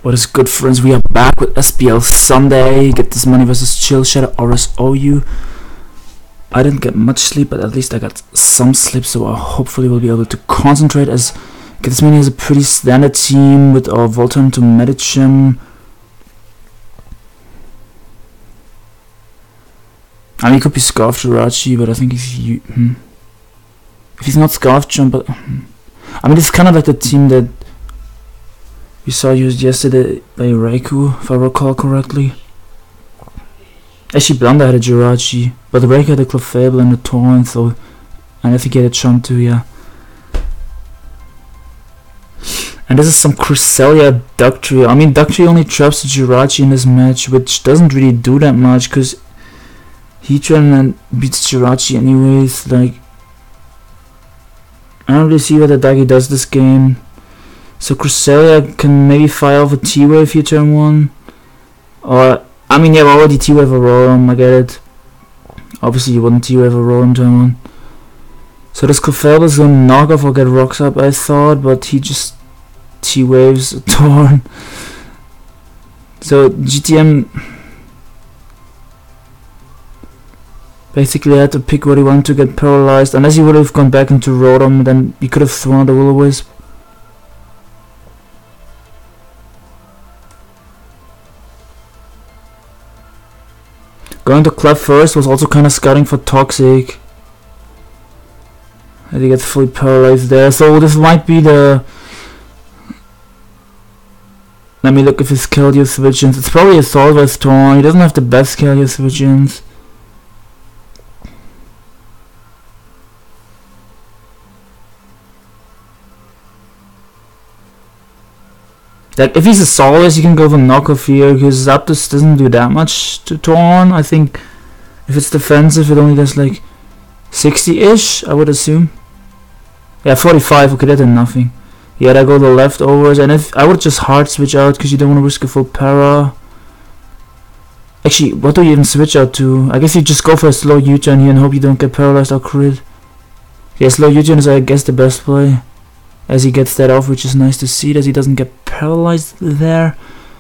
What is good, friends? We are back with SPL Sunday. Get this money versus Chill Shadow RSOU. I didn't get much sleep, but at least I got some sleep, so I hopefully will be able to concentrate. As Get This Money is a pretty standard team with our Voltorb to Medicham. I mean, he could be Scarf Jirachi, but I think if he's not Scarf Jump, but I mean, it's kind of like the team that we saw used yesterday by Raikou, if I recall correctly. Actually, Blunder had a Jirachi, but Raikou had a Clefable and a Torrent, so, and I think he had a Chump too, yeah. And this is some Cresselia Ductrio. I mean, Ductrio only traps the Jirachi in this match, which doesn't really do that much, because Heatran beats Jirachi anyways. Like, I don't really see what the Dagi does this game. So Cresselia can maybe fire off a T-Wave here turn 1. Or, I mean, yeah, already T-Wave a Rotom, I get it. Obviously you wouldn't T-Wave a Rotom turn 1. So this Clefable is gonna knock off or get Rocks up, I thought, but he just T-Waves a Torn. So GTM basically had to pick what he wanted to get paralyzed. Unless he would have gone back into Rotom, then he could have thrown the Will-O-Wisp. Going to Clef first was also kind of scouting for Toxic. And he gets fully paralyzed there. So this might be the... Let me look if his Keldeo switch-ins. It's probably a Solver's Torn. He doesn't have the best Keldeo switch-ins. Like, if he's a Solace, you can go for knockoff here, because Zapdos doesn't do that much to Torn. I think if it's defensive, it only does like 60-ish, I would assume. Yeah, 45, okay, that did nothing. Yeah, I go the leftovers, and if I would just hard switch out, because you don't want to risk a full para. Actually, what do you even switch out to? I guess you just go for a slow U-turn here and hope you don't get paralyzed or crit. Yeah, slow U-turn is, I guess, the best play. As he gets that off, which is nice to see, that he doesn't get paralyzed there.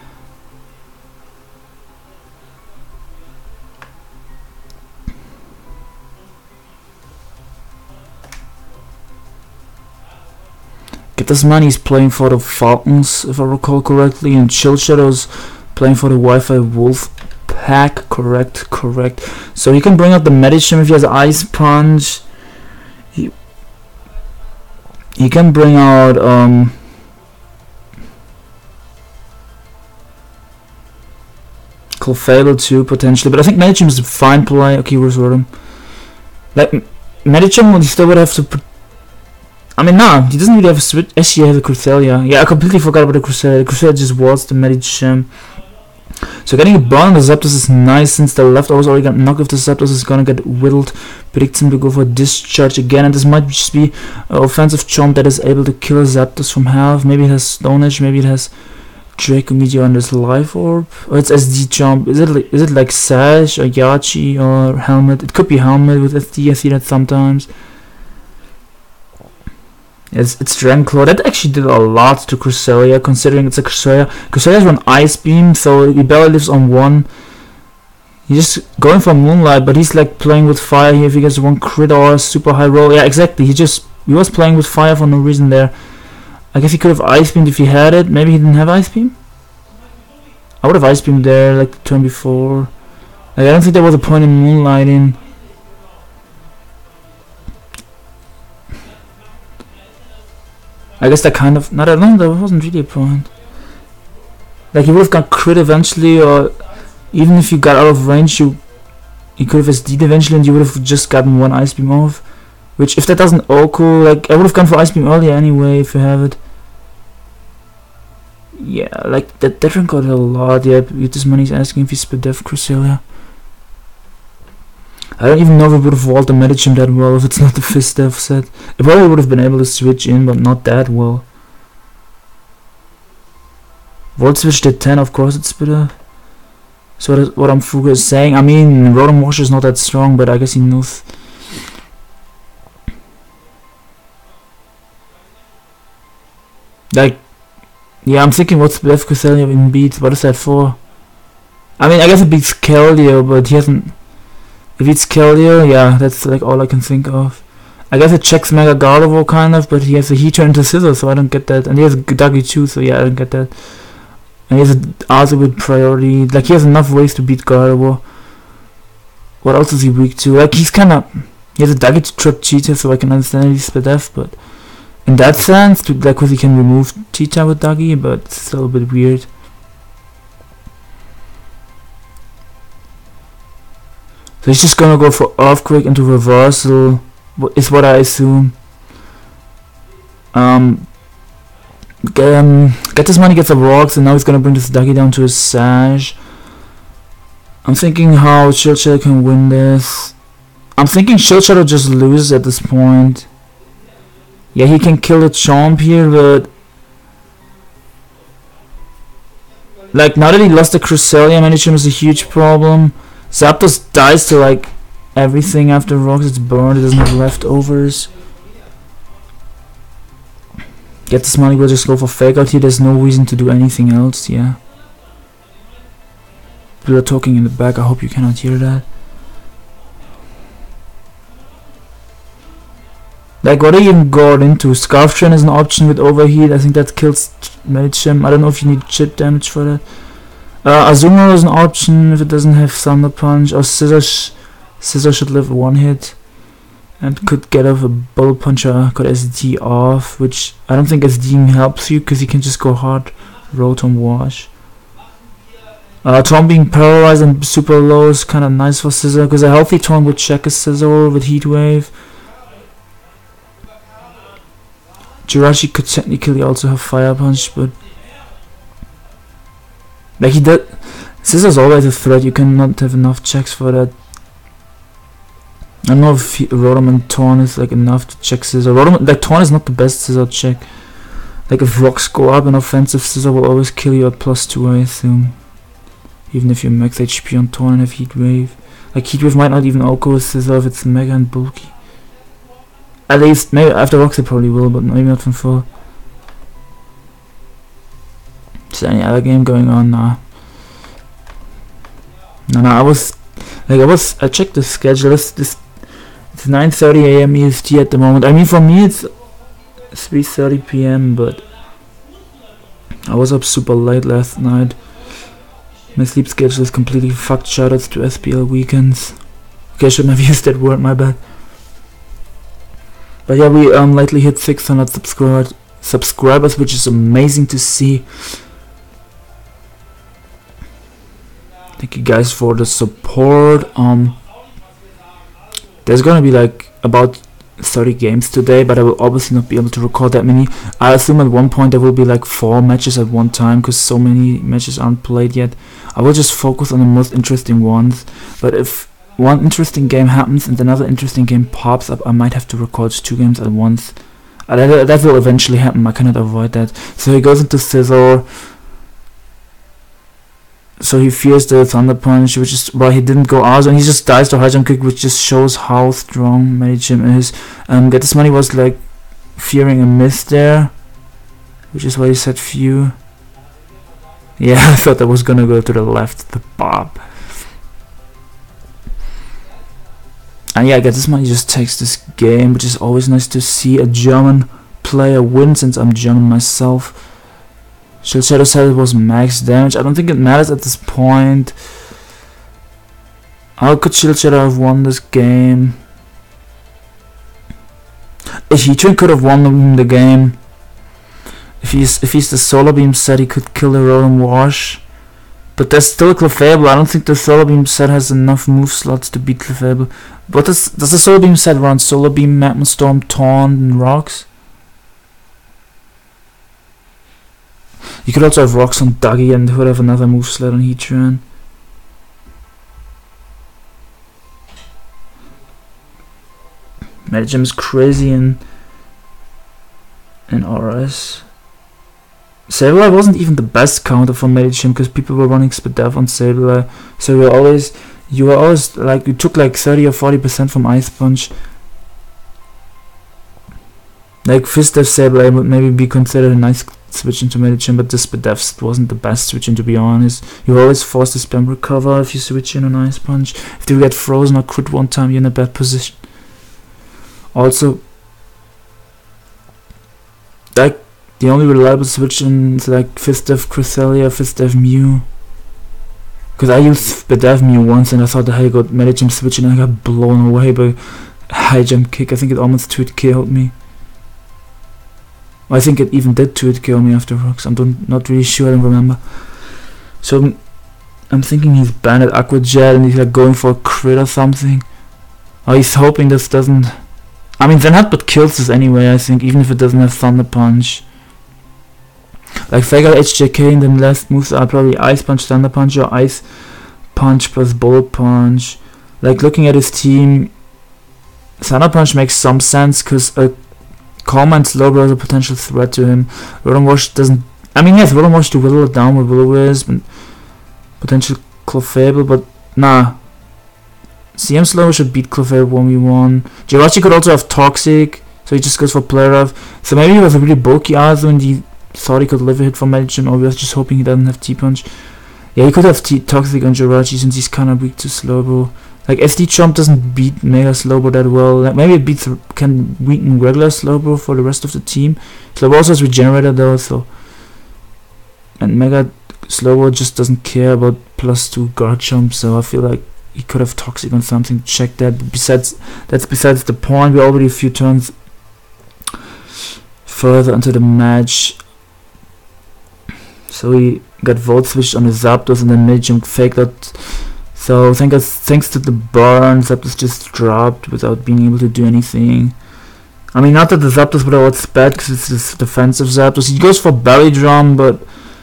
Get This Money is playing for the Falcons, if I recall correctly, and Chill Shadow's playing for the Wi-Fi Wolf Pack. Correct. So he can bring out the Medicham if he has Ice Punch. He can bring out Clefable too, potentially, but I think Medicham is a fine play. Okay, where's Rotom? Like, Medicham, he still would have to... I mean, nah, he doesn't really have a switch. Actually, I have a Cresselia. Yeah, I completely forgot about the Cresselia. The Cresselia just was the Medicham. So getting a burn on the Zapdos is nice, since the leftovers already got knocked off. The Zapdos is gonna get whittled. Predicts him to go for Discharge again, and this might just be an offensive Chomp that is able to kill a Zapdos from half. Maybe it has Stone Edge, maybe it has Draco Meteor on this Life Orb. Or it's SD Chomp. Is it like Sash or Yachi or Helmet? It could be Helmet with SD, I see that sometimes. It's Dranclaw. That actually did a lot to Cresselia, considering it's a Cresselia. Cresselia's run Ice Beam, so he barely lives on 1. He's just going for Moonlight, but he's like playing with fire here if he gets 1 crit or a super high roll. Yeah, exactly. He was playing with fire for no reason there. I guess he could have Ice Beamed if he had it. Maybe he didn't have Ice Beam? I would have Ice Beamed there like the turn before. Like, I don't think there was a point in Moonlighting. I guess that kind of... No, there wasn't really a point. Like, you would have got crit eventually, or even if you got out of range, you could have SD'd eventually, and you would have just gotten 1 Ice Beam off. Which, if that doesn't Oko, like, I would have gone for Ice Beam earlier anyway, if you have it. Yeah, like, that one got a lot. Yeah, This Money's asking if he split Def Cresselia. I don't even know if it would have walled the Medicham that well if it's not the Fist Def set. It probably would have been able to switch in, but not that well. Volt Switch did 10, of course it's better. So that's what Amfuga is saying. I mean, Rotom Wash is not that strong, but I guess he knows. Like, Yeah, I'm thinking what's left Cresselia even beats. What is that for? I mean, I guess it beats Keldeo, but he hasn't. If it's Keldeo, yeah, that's like all I can think of. I guess it checks Mega Gardevoir kind of, but he has a Heatran into Scissor, so I don't get that. And he has Dougie too, so yeah, I don't get that. And he has an Arthur with priority. Like, he has enough ways to beat Gardevoir. What else is he weak to? Like, he's kinda... He has a Dougie to trip Cheetah, so I can understand he's Spadef, but... In that sense, like, because he can remove Cheetah with Dougie, but it's still a bit weird. So he's just gonna go for Earthquake into Reversal, is what I assume. Get this money, gets a Rocks, and now he's gonna bring this Dougie down to his Sash. I'm thinking how Shield Shadow can win this. I'm thinking Shield Shadow just loses at this point. Yeah, he can kill the Chomp here, but... Like, now that he lost the Cresselia, Medicham is a huge problem. Zapdos dies to, like, everything after Rocks. It's burned, it doesn't have leftovers. Get this money, we'll just go for Fake Out here. There's no reason to do anything else, yeah. People are talking in the back, I hope you cannot hear that. Like, what I even got into, Scarftrain is an option with Overheat. I think that kills Medicham. I don't know if you need chip damage for that. Azumarill is an option if it doesn't have Thunder Punch. Or Scissor should live one hit. And could get off a Bullet Puncher, got SD off, which I don't think SD helps you because you can just go hard Rotom Wash. Tom being paralyzed and super low is kind of nice for Scissor because a healthy Tom would check a Scissor with Heat Wave. Jirachi could technically also have Fire Punch, but like he did, Scissor's always a threat. You cannot have enough checks for that. I don't know if Rotom and Torn is like enough to check Scissor. Rotom, like Torn is not the best Scissor check. Like if rocks go up, an offensive Scissor will always kill you at +2, I assume. Even if you max HP on Torn and have Heat Wave. Like Heat Wave might not even OHKO a Scissor if it's mega and bulky. At least, maybe after rocks it probably will, but maybe not from full. Is there any other game going on? Nah. No, I checked the schedule. It's 9:30 AM EST at the moment. I mean, for me it's 3:30 PM, but I was up super late last night. My sleep schedule is completely fucked. Shoutouts to SPL weekends. Okay, I shouldn't have used that word, my bad. But yeah, we lately hit 600 subscribers, which is amazing to see. Thank you guys for the support. There's gonna be like about 30 games today, but I will obviously not be able to record that many. I assume at one point there will be like 4 matches at one time because so many matches aren't played yet. I will just focus on the most interesting ones, but if one interesting game happens and another interesting game pops up, I might have to record 2 games at once. That will eventually happen, I cannot avoid that. So he goes into Scizor. So he fears the Thunder Punch, which is why he didn't go Arzo, and he just dies to High Jump Kick, which just shows how strong Medicham is. Get This Money was like fearing a miss there, which is why he said few. Yeah, I thought that was gonna go to the left, the Bob. And yeah, Get This Money just takes this game, which is always nice to see a German player win, since I'm German myself. Shield Shadow said it was max damage. I don't think it matters at this point. How could Shield Shadow have won this game? If Heatran could have won the game. If he's the Solar Beam set, he could kill the Rotom Wash. But there's still Clefable. I don't think the Solar Beam set has enough move slots to beat Clefable. What does the Solar Beam set run? Solar Beam, Magma Storm, Taunt, and Rocks? You could also have Rocks on Dougie and would have another move slot on Heatran. Medicham is crazy in RS. Sableye wasn't even the best counter for Medicham because people were running Spadef on Sableye. So you were always like, you took like 30 or 40% from Ice Punch. Like Fistev Sableye would maybe be considered a nice switch into Medicham, but this Spadef wasn't the best switch in, to be honest. You always force the spam recover if you switch in on Ice Punch. If you get frozen or crit one time, you're in a bad position. Also, like the only reliable switch in is like Fistev Cresselia, Fistev Mew. Because I used Spadef Mew once and I thought the hell got Medicham switch and I got blown away by high jump kick. I think it almost 2-hit killed me. I think it even did 2-hit kill me after rocks. I'm not really sure, I don't remember. So I'm thinking he's banned at Aqua Jet and he's like going for a crit or something. Or he's hoping this doesn't... I mean, Zen Headbutt kills this anyway, I think, even if it doesn't have Thunder Punch. Like Fagal HJK, and then last moves are probably Ice Punch, Thunder Punch, or Ice Punch plus Bullet Punch. Like looking at his team, Thunder Punch makes some sense because a Calm and Slowbro is a potential threat to him. Rotom Wash doesn't... I mean, yes, Rotom Wash to whittle it down with Will-O-Wisp and potential Clefable, but nah. CM Slowbro should beat Clefable 1v1. Jirachi could also have Toxic, so he just goes for Play Rough. So maybe he was a really bulky Azu and he thought he could live a hit from Medicham, or he was just hoping he doesn't have T-Punch. Yeah, he could have Toxic on Jirachi since he's kinda weak to Slowbro. Like SD Chomp doesn't beat Mega Slowbro that well. Like maybe it can weaken regular Slowbro for the rest of the team. Slowbro also has Regenerator though, so and Mega Slowbro just doesn't care about +2 guard jump, so I feel like he could have Toxic on something to check that. But besides the point. We're already a few turns further into the match. So he got Volt switched on the Zapdos and then Medicham faked out. So thanks to the burn, Zapdos just dropped without being able to do anything. I mean, not that the Zapdos would have outspeed because it's this defensive Zapdos. He goes for Belly Drum, but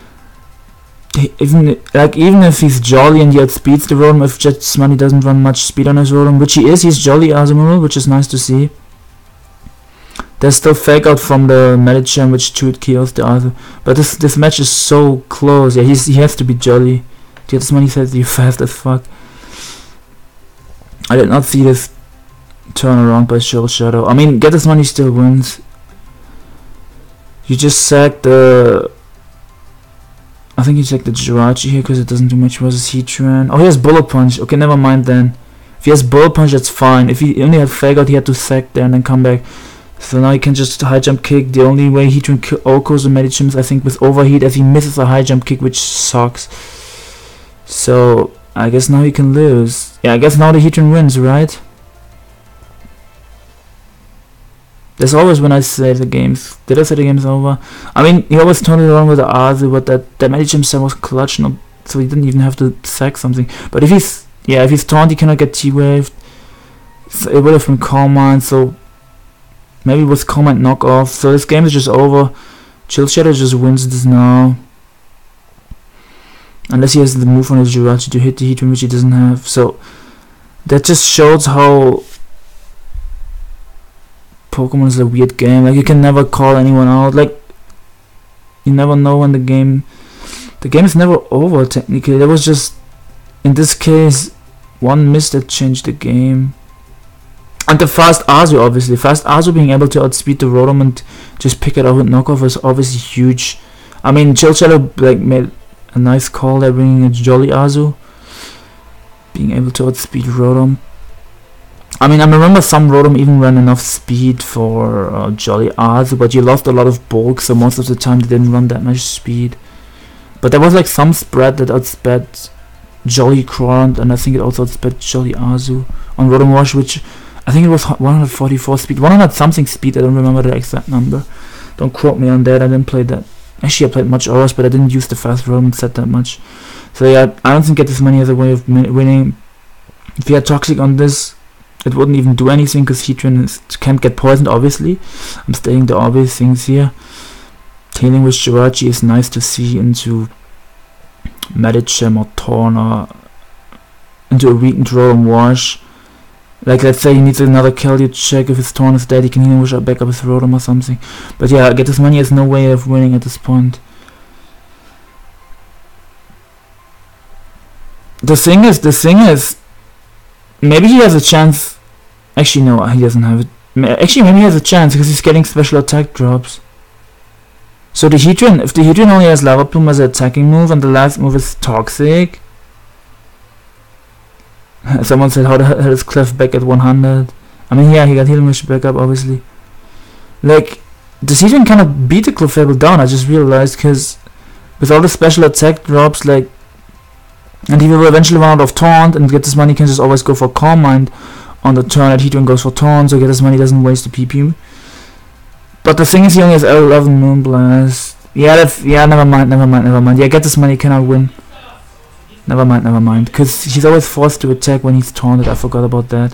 even if he's Jolly and he outspeeds the Rotom, if Jet's Money doesn't run much speed on his Rotom, which he is, he's Jolly Azumarill, which is nice to see. There's still Fake Out from the Medicham, which 2-hit kills the other. But this match is so close. Yeah, he has to be Jolly. Jet's Money says you're fast as fuck. I did not see this turn around by Shell Shadow. I mean, Get This Money still wins. You just sacked the... I think you sacked the Jirachi here because it doesn't do much versus Heatran. Oh, he has Bullet Punch. Okay, never mind then. If he has Bullet Punch, that's fine. If he only had Fake Out, he had to sack there and then come back. So now he can just high jump kick. The only way Heatran Okos and Medicham is, I think, with Overheat, as he misses a high jump kick, which sucks. So I guess now he can lose. Yeah, I guess now the Heatran wins, right? That's always when I say the game's... Did I say the game's over? I mean, he always turned it around with the Azu, but that Medicham set was clutch, so he didn't even have to sack something. But if he's taunt, he cannot get T-waved. So it would have been Calm Mind, so maybe it was Calm Mind knockoff. So this game is just over. Chill Shadow just wins this now. Unless he has the move on his Jirachi to hit the Heatran, which he doesn't have. So that just shows how Pokemon is a weird game. Like, you can never call anyone out. Like, you never know when the game is never over technically. There was just, in this case, one miss that changed the game. And the fast Azu, obviously. Fast Azu being able to outspeed the Rotom and just pick it up with knockoff is obviously huge. I mean, Chill Shadow like made a nice call there, bringing a Jolly Azu, being able to outspeed Rotom. I mean, I remember some Rotom even ran enough speed for Jolly Azu, but you lost a lot of bulk, so most of the time they didn't run that much speed. But there was like some spread that outsped Jolly Cront, and I think it also outsped Jolly Azu on Rotom Wash, which I think it was 144 speed, 100 something speed. I don't remember the exact number. Don't quote me on that. I didn't play that. Actually, I played much Auras, but I didn't use the fast Rotom set that much. So yeah, I don't think Get This Money as a way of winning. If you had Toxic on this, it wouldn't even do anything because Heatran can't get poisoned, obviously. I'm stating the obvious things here. Tailing with Jirachi is nice to see into Medicham or Torn or into a weakened Rotom Wash. Like, let's say he needs another kill to check if his Torn is dead, he can even wish out back up his Rotom or something. But yeah, Get This Money has no way of winning at this point. The thing is, maybe he has a chance. Actually, no, he doesn't have it. Actually, maybe he has a chance because he's getting special attack drops. So the Heatran, if the Heatran only has Lava Plume as an attacking move and the last move is Toxic. Someone said, how the hell is Clef back at 100? I mean, yeah, he got Healing Wish back up, obviously. Like, the Heatran kind of beat the Clefable down, I just realized, because with all the special attack drops, like, and he will eventually run out of Taunt, and get this money, can just always go for Calm Mind on the turn that Heatran goes for Taunt, so get this money doesn't waste the PP. But the thing is, he only has L11 Moonblast. Yeah, never mind. Yeah, get this money, cannot win. Never mind, because he's always forced to attack when he's taunted, I forgot about that.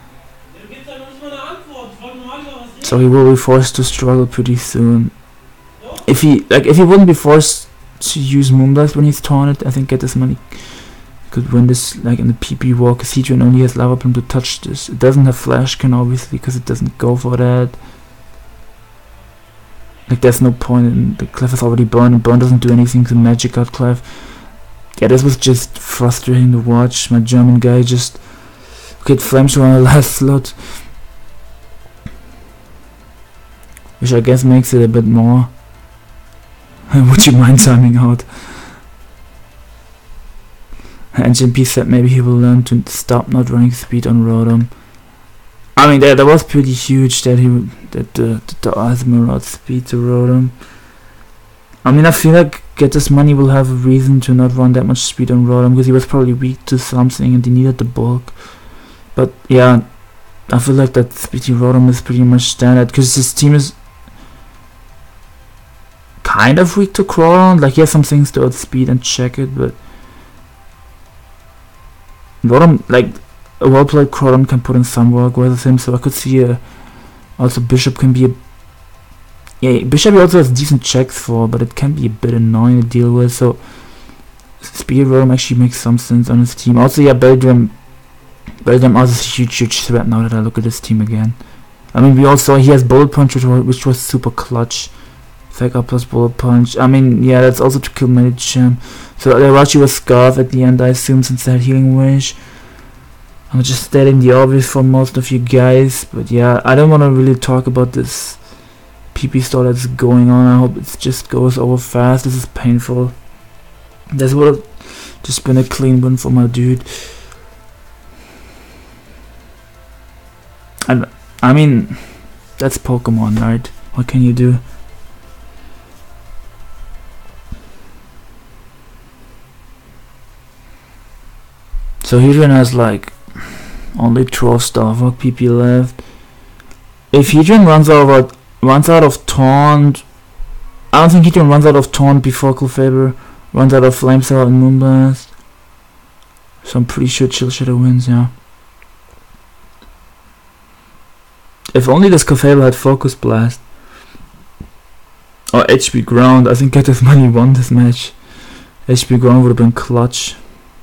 So he will be forced to struggle pretty soon. If he wouldn't be forced to use Moonblast when he's taunted, I think Get This Money could win this, like, in the PP war, because Heatran only has Lava Plume to touch this. It doesn't have Flash Can, obviously, because it doesn't go for that. Like, there's no point in the Clef is already burned, and burn doesn't do anything to Magic Guard Clef. Yeah, this was just frustrating to watch. My German guy just get Flamethrower on the last slot, which I guess makes it a bit more. Would you mind timing out? And JP said maybe he will learn to stop not running speed on Rotom. I mean, that was pretty huge that the Asthma outspeed to Rotom. I mean, I feel like Get This Money will have a reason to not run that much speed on Rotom, because he was probably weak to something and he needed the bulk. But yeah, I feel like that speedy Rotom is pretty much standard, because his team is kind of weak to crawl around. Like, he has some things to outspeed and check it, but Rotom, like, a well-played Crawdon can put in some work with him, so I could see also Bishop can be Bishop he also has decent checks for, but it can be a bit annoying to deal with, so Speed Rotom actually makes some sense on his team. Also, yeah, Beldrum also is a huge threat now that I look at his team again. I mean, we all saw he has Bullet Punch, which was super clutch. Fake up plus Bullet Punch. I mean, yeah, that's also to kill Medicham. So Jirachi was Scarf at the end, I assume, since they had Healing Wish. I'm just stating the obvious for most of you guys, but yeah, I don't want to really talk about this PP store that's going on. I hope it just goes over fast. This is painful. This would have just been a clean win for my dude. And I mean, that's Pokemon, right? What can you do? So Heatran has like only 12 Starvok PP left. If Heatran runs out of Taunt, I don't think Heatran runs out of Taunt before Clefable runs out of Flamethrower and Moonblast. So I'm pretty sure Chill Shadow wins, yeah. If only this Clefable had Focus Blast or HP Ground, I think Get This Money won this match. HP Ground would have been clutch.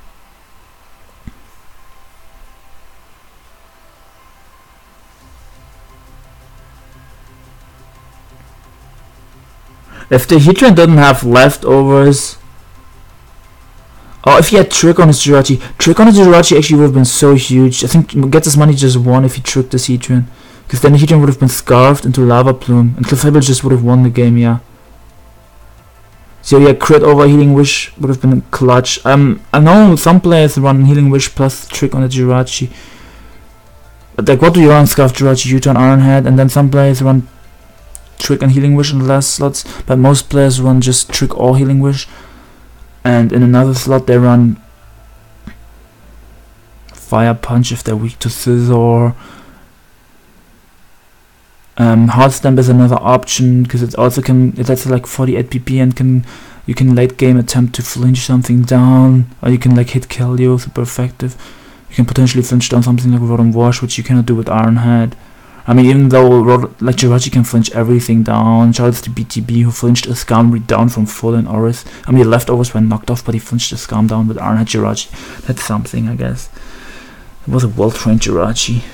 If the Heatran doesn't have leftovers, or if he had Trick on his Jirachi actually would have been so huge. I think Get This Money just won if he tricked this Heatran, because then the Heatran would have been scarfed into Lava Plume, and Clefable just would have won the game, yeah. So yeah, crit over Healing Wish would have been clutch. I know some players run Healing Wish plus Trick on the Jirachi. But like, what do you run? Scarf Jirachi, U-turn, Iron Head, and then some players run Trick and Healing Wish in the last slots, but most players run just Trick or Healing Wish, and in another slot they run Fire Punch if they're weak to Scizor. Hard Stamp is another option, because it has like 48 PP and you can late game attempt to flinch something down, or you can like hit Keldeo, super effective. You can potentially flinch down something like Rotom Wash, which you cannot do with Iron Head. I mean, even though like Jirachi can flinch everything down, shout out to BTB who flinched a Skarmory down from full in Oris. I mean, the leftovers were knocked off, but he flinched a Skarm down with Iron Head Jirachi. That's something, I guess. It was a well-trained Jirachi.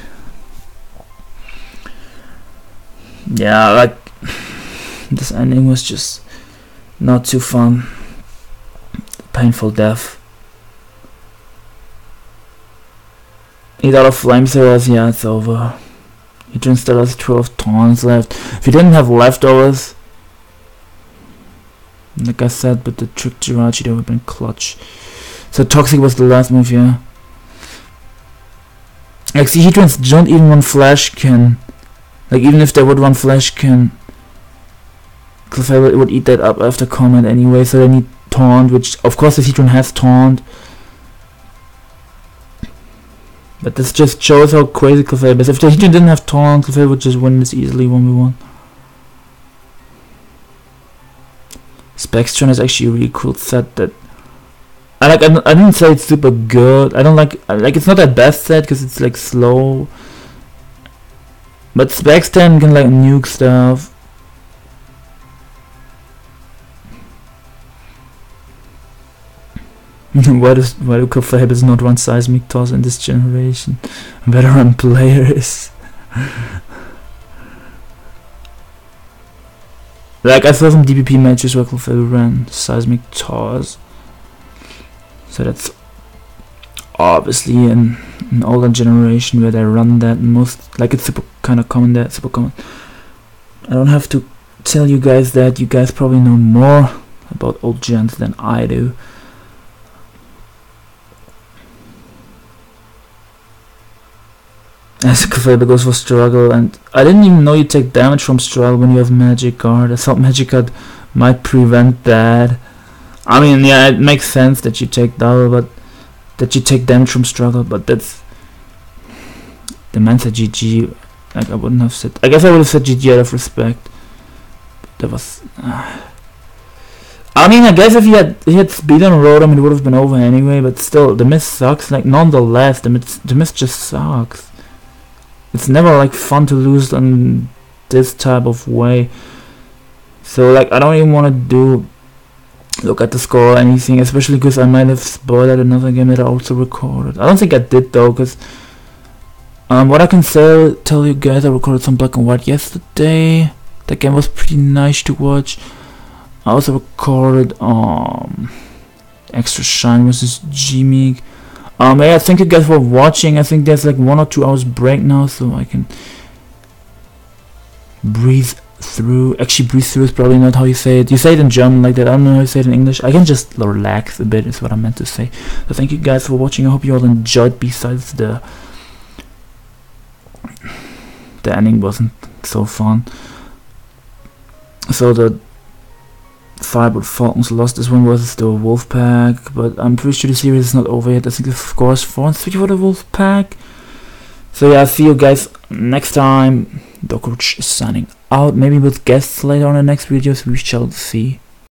Yeah, like, this ending was just not too fun. Painful death. Eat out of Flamethrowers, yeah, it's over. Heatran still has 12 taunts left. If he didn't have leftovers, like I said, but the Trick Jirachi, that would have been clutch. So Toxic was the last move, yeah. Like, see, Heatrans don't even run Flash Can. Like, even if they would run Flash Can, Clefairy would eat that up after Comet anyway, so they need Taunt, which, of course, the Heatran has Taunt. But this just shows how crazy Clefairy is. If the Heatran didn't have Taunt, Clefairy would just win this easily 1v1. Spectron is actually a really cool set that I like. I didn't say it's super good. I don't like it's not that best set because it's like slow. But Spectron can like nuke stuff. why do Clefairy not run Seismic Toss in this generation? Better run players. Like, I saw some DPP matches where Clefairy ran Seismic Toss. So that's obviously an older generation where they run that most. Like, it's super kind of common there, super common. I don't have to tell you guys that. You guys probably know more about old gens than I do. As Clefairy goes for Struggle, and I didn't even know you take damage from Struggle when you have Magic Guard. I thought Magic Guard might prevent that. I mean, yeah, it makes sense that you take double, but that you take damage from Struggle, but that's the Mensa GG. Like, I wouldn't have said. I guess I would have said GG out of respect. But that was. I mean, I guess if he had speed on Rotom, it would have been over anyway. But still, the miss sucks. Like, nonetheless, the miss just sucks. It's never like fun to lose in this type of way. So like, I don't even want to look at the score or anything, especially because I might have spoiled another game that I also recorded. I don't think I did though, because what I can tell you guys, I recorded some Black and White yesterday. That game was pretty nice to watch. I also recorded Extra Shine vs Gmeek. Yeah, thank you guys for watching. I think there's like 1 or 2 hours break now, so I can breathe through. Actually, breathe through is probably not how you say it. You say it in German like that. I don't know how you say it in English. I can just relax a bit is what I meant to say. So thank you guys for watching. I hope you all enjoyed, besides the ending wasn't so fun. So the Firebird Falcons lost this one versus the Wolfpack, but I'm pretty sure the series is not over yet. I think the score is 4-3 for the Wolfpack. So yeah, I'll see you guys next time. Dokroach is signing out, maybe with guests later on in the next videos, we shall see.